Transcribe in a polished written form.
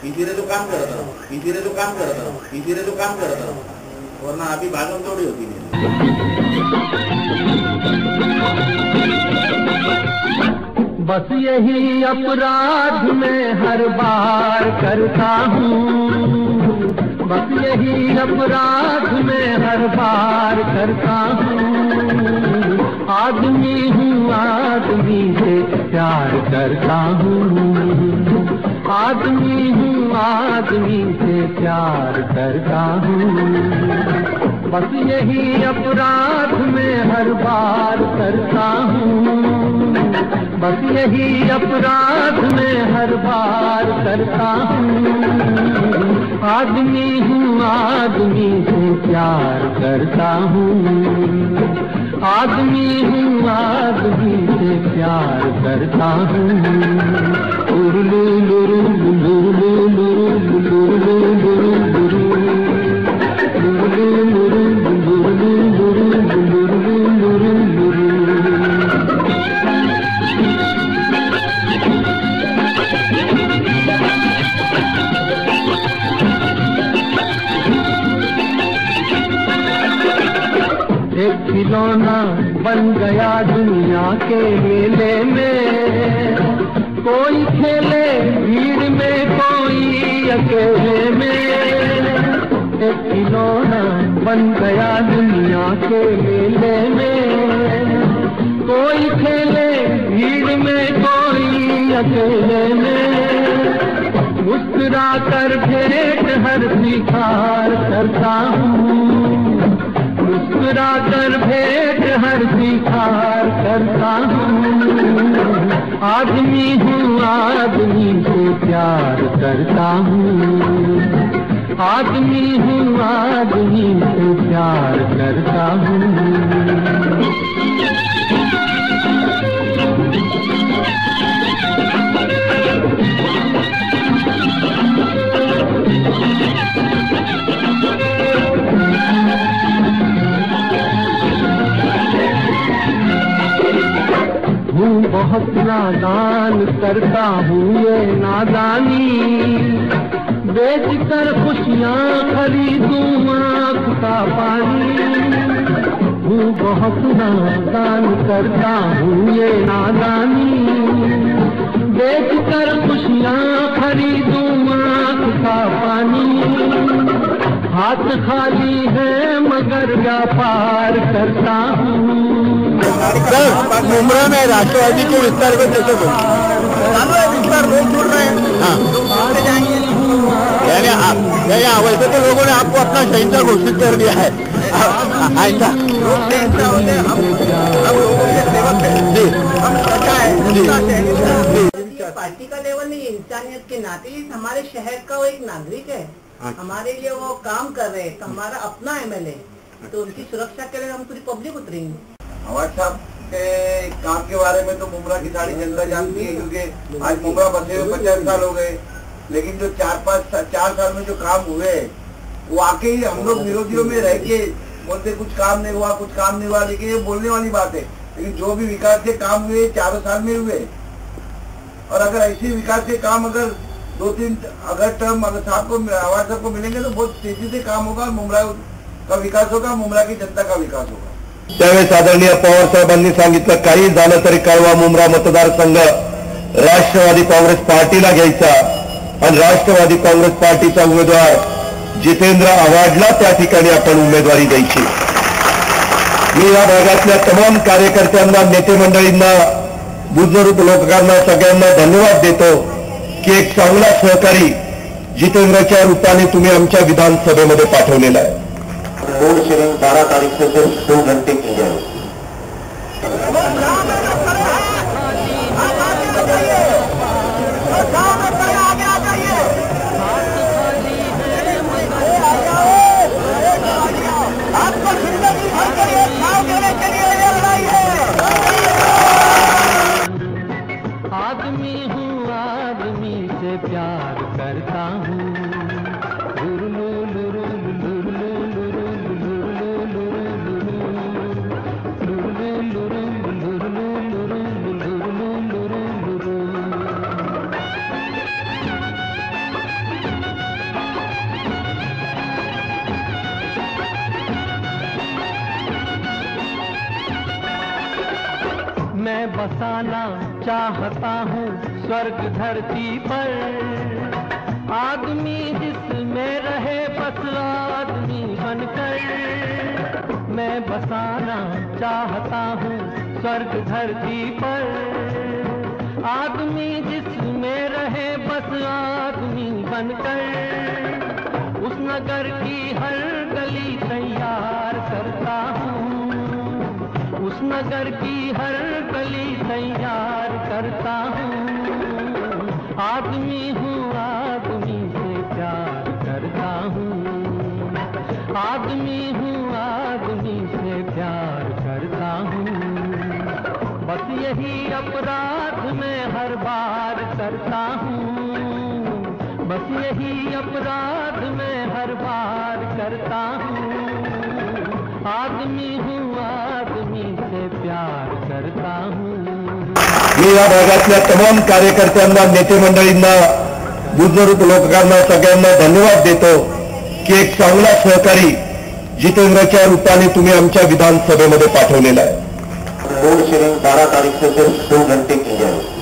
इसीलिए तो काम करता हूँ, वरना अभी भागम थोड़ी होती नहीं। बस यही अपराध मैं हर बार करता हूँ, बस यही अपराध मैं हर बार करता हूँ। आदमी हूँ, आदमी से प्यार करता हूँ, आदमी हूँ, आदमी से प्यार करता हूँ। बस यही अपराध मैं हर बार करता हूँ, बस यही अपराध मैं हर बार करता हूँ। आदमी हूँ, आदमी से प्यार करता हूँ, आदमी हूँ, आदमी से प्यार करता हूँ। लुरु लुरु लुरु लुरु लुरु लुरु एक खिलौना बन गया दुनिया के मेले में, कोई खेले भीड़ में, कोई अकेले में। एक खिलौना बन गया दुनिया के मेले में, कोई खेले भीड़ में, कोई अकेले में। मुस्कुरा कर भेंट हर स्वीकार करता हूँ, मुस्कुरा कर भेंट हर स्वीकार करता हूँ। आदमी हूँ, आदमी से प्यार करता हूँ, आदमी हूँ, आदमी से प्यार करता हूँ। बहुत नादान करता हूँ ये नादानी, बेच कर खुशियाँ खरीदूं आँख का पानी। हूँ बहुत नादान करता हूँ ये नादानी, बेच कर खुशियाँ खरीदूं आँख का पानी। हाथ खाली है मगर व्यापार करता हूँ। सर, मुमरा में राष्ट्रवादी के विस्तार को कैसे विस्तार लोग जुड़ रहे हैं? हाँ, यानी वैसे तो लोगों ने आपको अपना शहीद घोषित कर दिया है। ऐसा पार्टी का लेवल नहीं है, इंसानियत के नाते हमारे शहर का वो एक नागरिक है। हमारे लिए वो काम कर रहे हैं, तो हमारा अपना एमएलए, तो उनकी सुरक्षा के लिए हम पूरी पब्लिक उतरेंगे। अवाज साहब के काम के बारे में तो मुमरा की सारी जनता जानती है, क्योंकि आज मुमरा बसे हुए 50 साल हो गए, लेकिन जो 4 साल में जो काम हुए वो वाकई हम लोग विरोधियों में रह के बोलते कुछ काम नहीं हुआ, कुछ काम नहीं हुआ, लेकिन ये बोलने वाली बात है। लेकिन जो भी विकास के काम हुए 4 साल में हुए, और अगर ऐसे विकास के काम अगर 2-3 अगर टर्म अगर साहब को आवाज साहब को मिलेंगे तो बहुत तेजी से काम होगा, मुमरा का विकास होगा, मुमरा की जनता का विकास होगा। त्यावेळेस आदरणीय पवार साहेबांनी सांगितलं काही झालं तरी कळवा मुमरा मतदारसंघ राष्ट्रवादी काँग्रेस पार्टीला घ्यायचा, आणि राष्ट्रवादी काँग्रेस पार्टीचा उमेदवार जितेंद्र आव्हाडला त्या ठिकाणी आपण उमेदवारी द्यायची। मी या भागातल्या तमाम कार्यकर्त्यांना, नेते मंडळींना, बुजुर्ग लोकांना सगळ्यांना धन्यवाद देतो की एक चांगला सहकारी जितेंद्रच्या रूपाने तुम्ही आमच्या विधानसभेमध्ये पाठवलेला आहे। वोट शेयरिंग 12 तारीख से सिर्फ 2 घंटे की जाए। आदमी हूँ, आदमी से प्यार करता हूँ। बसाना चाहता हूँ स्वर्ग धरती पर। आदमी जिसमें रहे बस आदमी बनकर, मैं बसाना चाहता हूँ स्वर्ग धरती पर। आदमी जिसमें रहे बस आदमी बनकर, उस नगर की हर गली तैयार करता हूँ, उस नगर की हर गली तैयार करता हूँ। आदमी हूँ, आदमी से प्यार करता हूँ, आदमी हूँ, आदमी से प्यार करता हूँ। बस यही अपराध मैं हर बार करता हूँ, बस यही अपराध मैं हर बार करता हूँ। आदमी हूँ, आदमी से प्यार करता हूँ। मी या भागातल्या तमाम कार्यकर्त्यांना, नेते मंडळींना, बुजुर्ग लोकांना सगळ्यांना धन्यवाद देतो की एक चांगला सहकारी जितेंद्रच्या रूपाने तुम्ही आमच्या विधानसभेमध्ये पाठवलेला आहे। वोट शेयरिंग 12 तारीख से सिर्फ 2 घंटे की जाएगी।